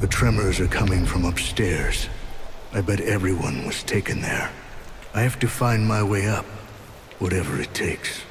The tremors are coming from upstairs. I bet everyone was taken there. I have to find my way up, whatever it takes.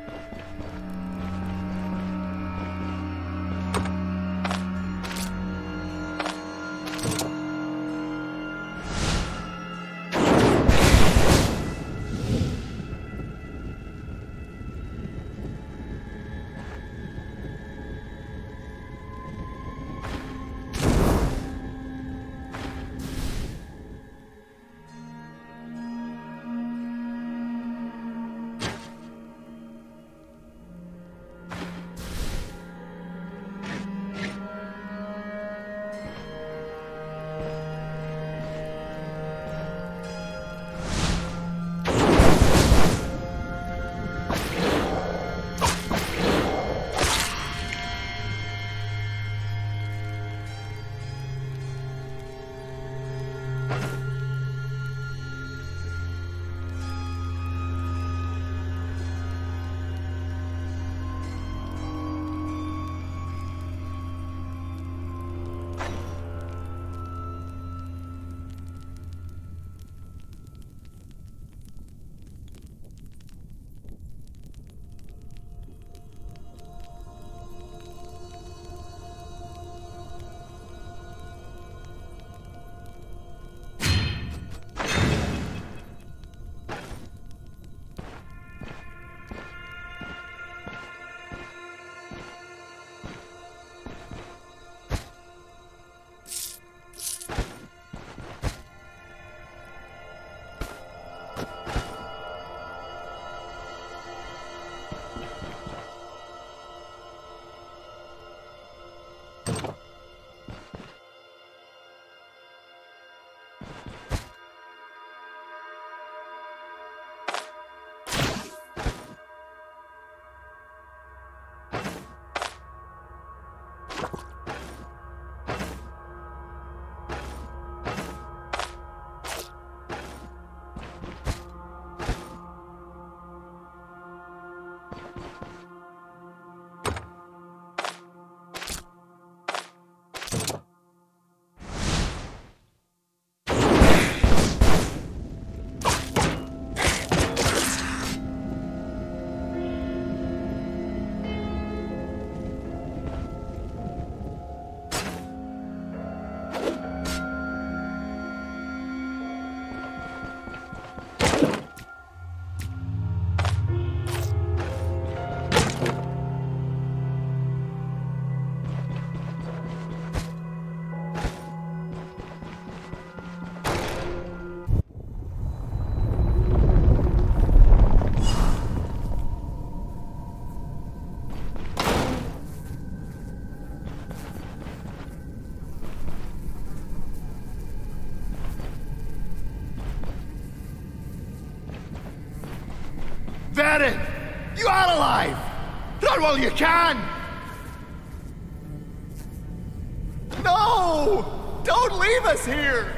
Baron! You are alive! Run while you can! No! Don't leave us here!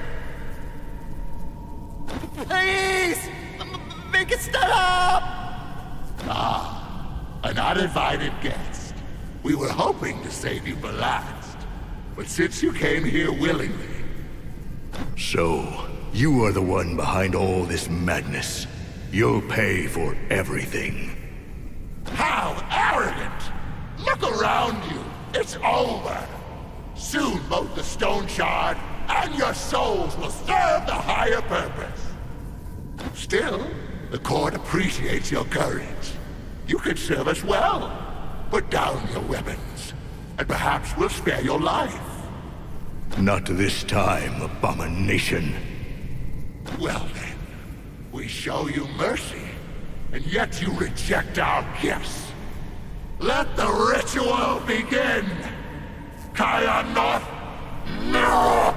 Please! Make it stop! Ah, an uninvited guest. We were hoping to save you for last. But since you came here willingly... So, you are the one behind all this madness. You'll pay for everything. How arrogant! Look around you. It's over. Soon both the Stoneshard and your souls will serve the higher purpose. Still, the court appreciates your courage. You could serve us well. Put down your weapons, and perhaps we'll spare your life. Not this time, abomination. Well then, we show you mercy, and yet you reject our gifts. Let the ritual begin! Kaya North, no!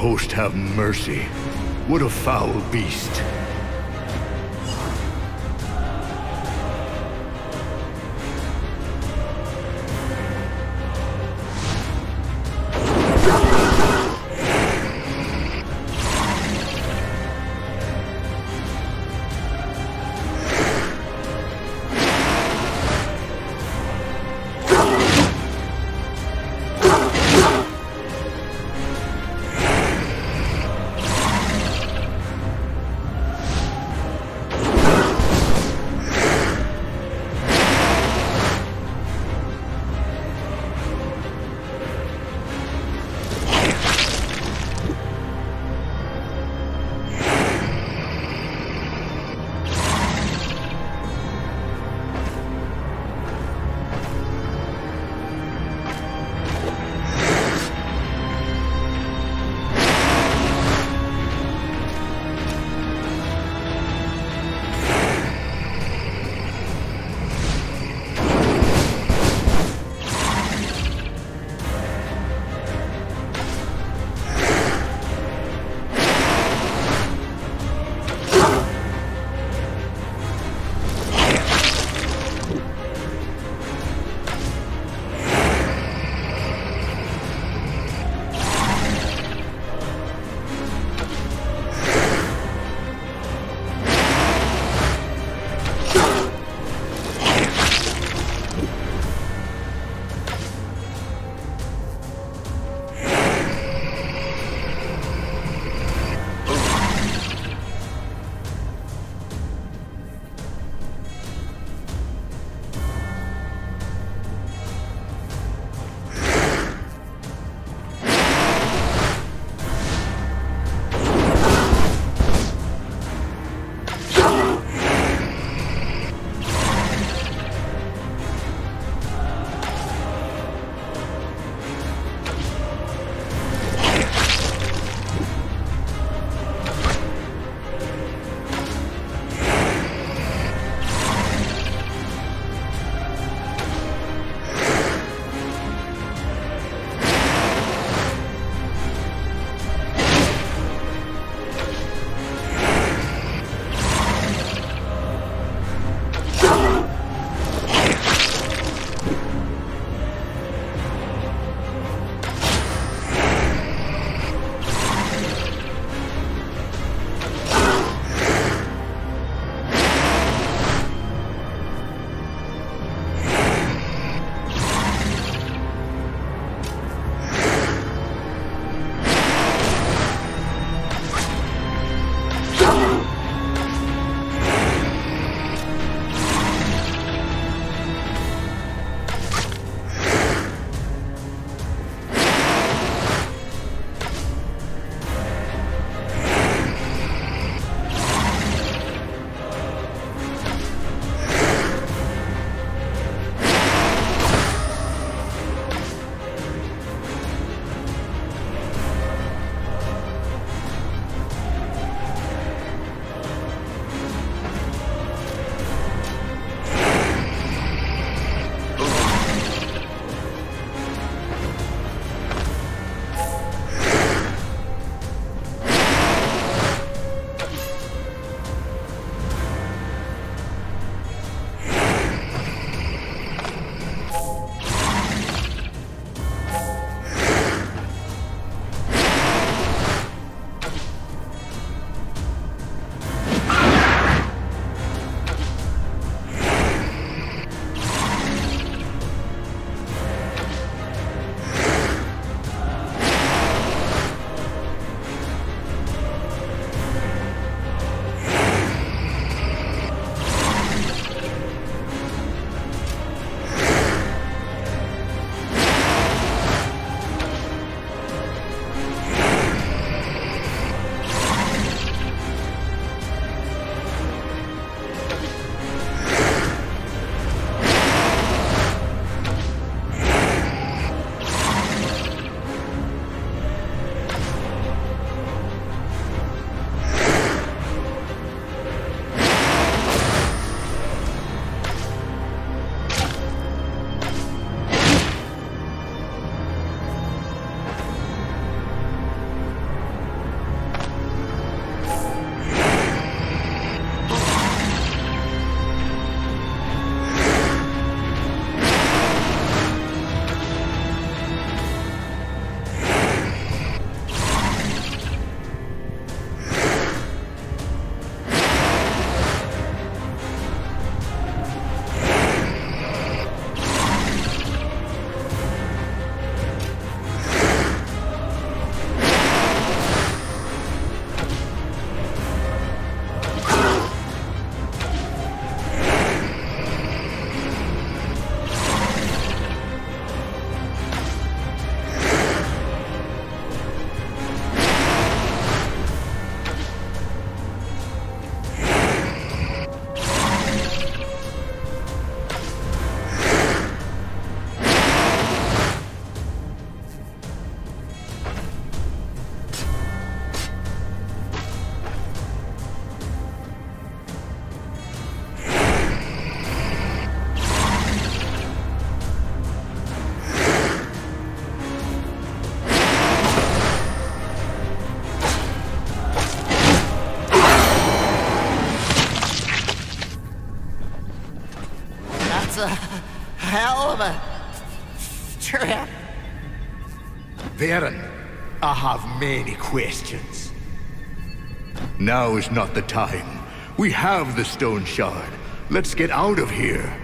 host have mercy. What a foul beast. That's a hell of a trip. Varen, I have many questions. Now is not the time. We have the Stoneshard. Let's get out of here.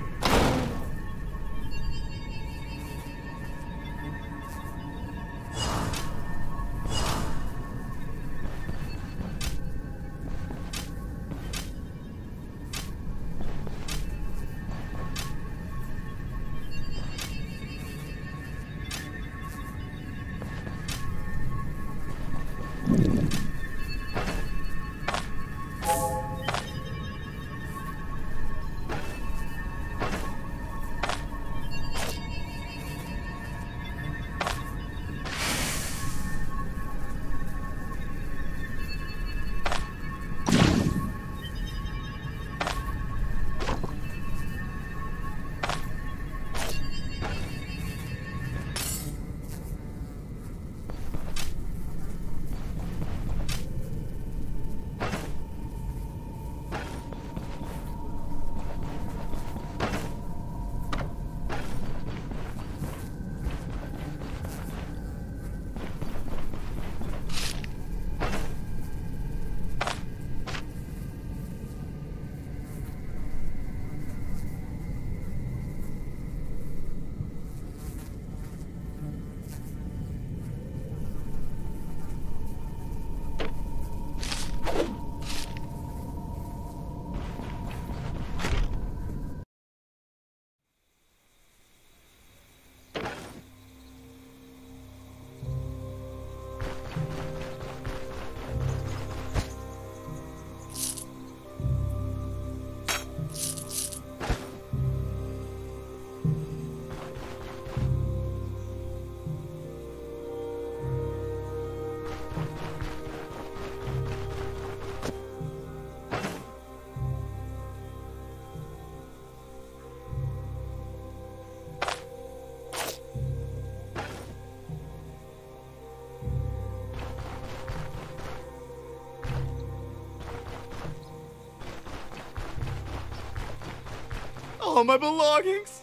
All my belongings!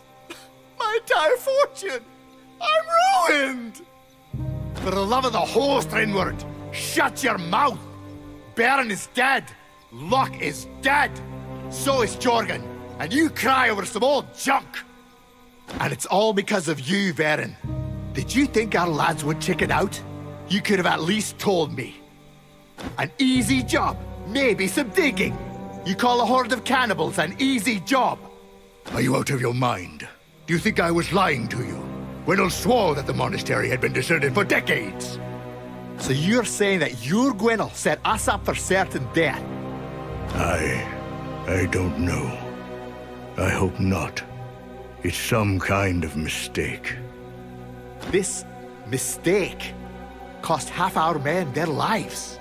My entire fortune! I'm ruined! For the love of the host, Rinward, shut your mouth! Baron is dead! Luck is dead! So is Jorgen, and you cry over some old junk! And it's all because of you, Baron. Did you think our lads would chicken out? You could have at least told me. An easy job, maybe some digging. You call a horde of cannibals an easy job? Are you out of your mind? Do you think I was lying to you? Gwynel swore that the monastery had been deserted for decades. So you're saying that your Gwynel set us up for certain death? I don't know. I hope not. It's some kind of mistake. This mistake cost half our men their lives.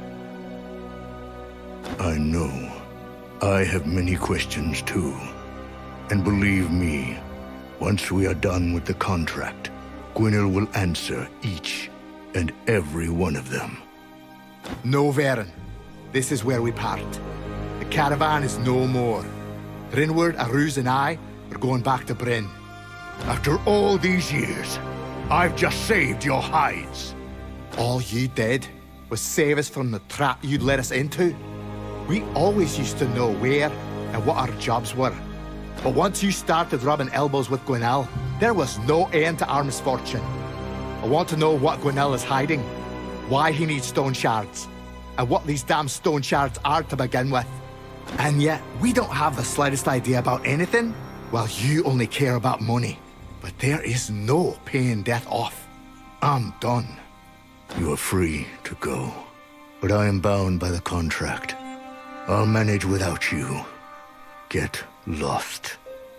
I know. I have many questions too. And believe me, once we are done with the contract, Gwynel will answer each and every one of them. No, Varen. This is where we part. The caravan is no more. Rinward, Aruz, and I are going back to Bryn. After all these years, I've just saved your hides. All you did was save us from the trap you'd let us into. We always used to know where and what our jobs were. But once you started rubbing elbows with Gwynel, there was no end to our misfortune. I want to know what Gwynel is hiding, why he needs stone shards, and what these damn stone shards are to begin with. And yet, we don't have the slightest idea about anything, while you only care about money. But there is no paying death off. I'm done. You are free to go, but I am bound by the contract. I'll manage without you. Get lost.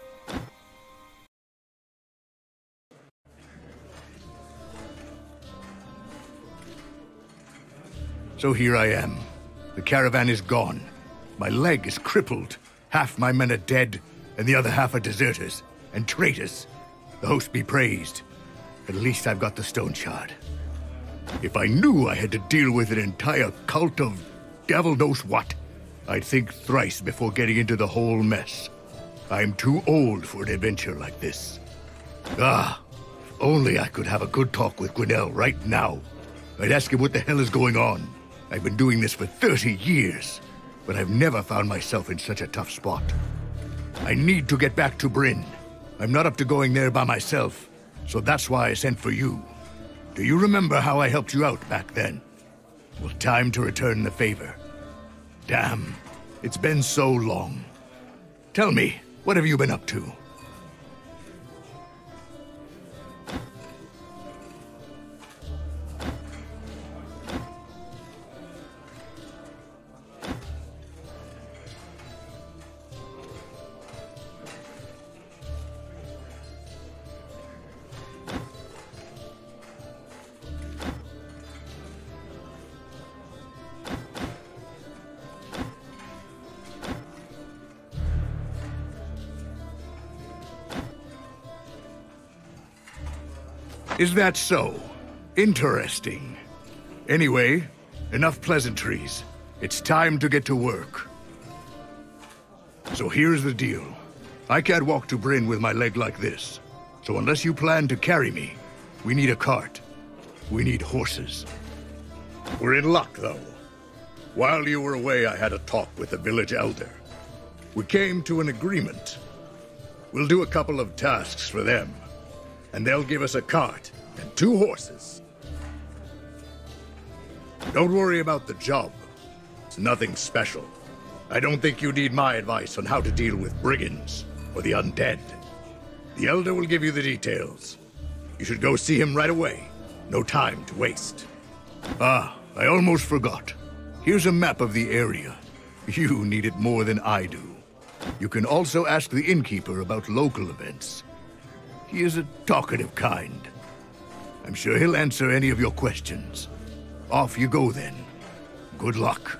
So here I am. The caravan is gone. My leg is crippled. Half my men are dead, and the other half are deserters and traitors. The host be praised. At least I've got the Stoneshard. If I knew I had to deal with an entire cult of devil knows what, I'd think thrice before getting into the whole mess. I'm too old for an adventure like this. Ah, if only I could have a good talk with Grinnell right now. I'd ask him what the hell is going on. I've been doing this for 30 years, but I've never found myself in such a tough spot. I need to get back to Bryn. I'm not up to going there by myself, so that's why I sent for you. Do you remember how I helped you out back then? Well, time to return the favor. Damn, it's been so long. Tell me, what have you been up to? Is that so? Interesting. Anyway, enough pleasantries. It's time to get to work. So here's the deal. I can't walk to Bryn with my leg like this. So unless you plan to carry me, we need a cart. We need horses. We're in luck, though. While you were away, I had a talk with the village elder. We came to an agreement. We'll do a couple of tasks for them, and they'll give us a cart and 2 horses. Don't worry about the job. It's nothing special. I don't think you need my advice on how to deal with brigands or the undead. The Elder will give you the details. You should go see him right away. No time to waste. Ah, I almost forgot. Here's a map of the area. You need it more than I do. You can also ask the innkeeper about local events. He is a talkative kind. I'm sure he'll answer any of your questions. Off you go then. Good luck.